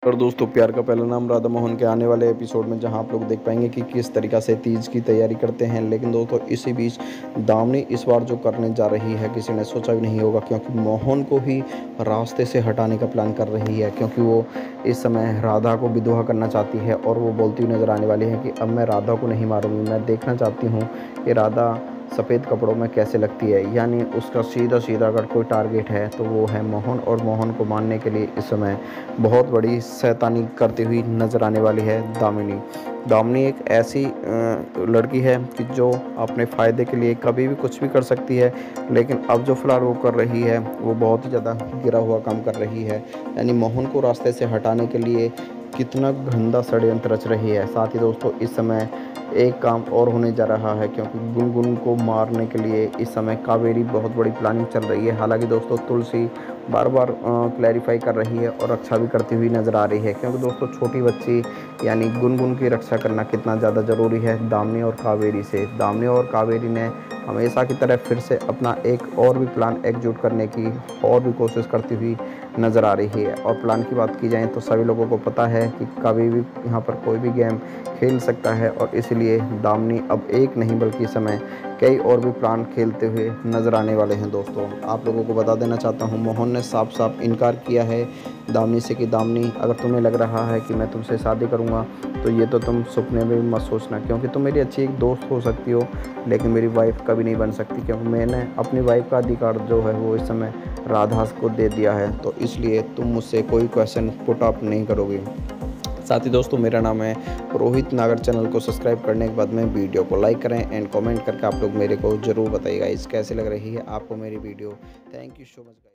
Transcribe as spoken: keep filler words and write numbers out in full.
और दोस्तों, प्यार का पहला नाम राधा मोहन के आने वाले एपिसोड में जहां आप लोग देख पाएंगे कि किस तरीक़ा से तीज की तैयारी करते हैं। लेकिन दोस्तों, इसी बीच दामिनी इस बार जो करने जा रही है किसी ने सोचा भी नहीं होगा, क्योंकि मोहन को ही रास्ते से हटाने का प्लान कर रही है। क्योंकि वो इस समय राधा को विधवा करना चाहती है और वो बोलती हुई नज़र आने वाली है कि अब मैं राधा को नहीं मारूंगी, मैं देखना चाहती हूँ कि राधा सफ़ेद कपड़ों में कैसे लगती है। यानी उसका सीधा सीधा अगर कोई टारगेट है तो वो है मोहन, और मोहन को मारने के लिए इस समय बहुत बड़ी शैतानी करती हुई नज़र आने वाली है दामिनी। दामिनी एक ऐसी लड़की है कि जो अपने फ़ायदे के लिए कभी भी कुछ भी कर सकती है, लेकिन अब जो फ़िलहाल वो कर रही है वो बहुत ही ज़्यादा गिरा हुआ काम कर रही है। यानी मोहन को रास्ते से हटाने के लिए कितना गंदा षड्यंत्र रच रही है। साथ ही दोस्तों, इस समय एक काम और होने जा रहा है, क्योंकि गुनगुन को मारने के लिए इस समय कावेरी बहुत बड़ी प्लानिंग चल रही है। हालांकि दोस्तों, तुलसी बार बार क्लैरिफाई कर रही है और रक्षा भी करती हुई नज़र आ रही है, क्योंकि दोस्तों छोटी बच्ची यानी गुनगुन की रक्षा करना कितना ज़्यादा ज़रूरी है दामिनी और कावेरी से। दामिनी और कावेरी ने हमेशा की तरह फिर से अपना एक और भी प्लान एग्जीक्यूट करने की और भी कोशिश करती हुई नज़र आ रही है। और प्लान की बात की जाए तो सभी लोगों को पता है कि कभी भी यहाँ पर कोई भी गेम खेल सकता है, और इसलिए दामिनी अब एक नहीं बल्कि इस समय कई और भी प्लान खेलते हुए नज़र आने वाले हैं। दोस्तों, आप लोगों को बता देना चाहता हूँ, मोहन ने साफ साफ इनकार किया है दामिनी से कि दामिनी, अगर तुम्हें लग रहा है कि मैं तुमसे शादी करूँगा तो ये तो तुम सपने में भी मत सोचना, क्योंकि तुम मेरी अच्छी एक दोस्त हो सकती हो लेकिन मेरी वाइफ कभी नहीं बन सकती, क्योंकि मैंने अपनी वाइफ का अधिकार जो है वो इस समय राधा को दे दिया है। तो इसलिए तुम मुझसे कोई क्वेश्चन पुट अप नहीं करोगे। साथ ही दोस्तों, मेरा नाम है रोहित नागर। चैनल को सब्सक्राइब करने के बाद में वीडियो को लाइक करें एंड कमेंट करके आप लोग मेरे को ज़रूर बताइएगा इस कैसे लग रही है आपको मेरी video. Thank you so much.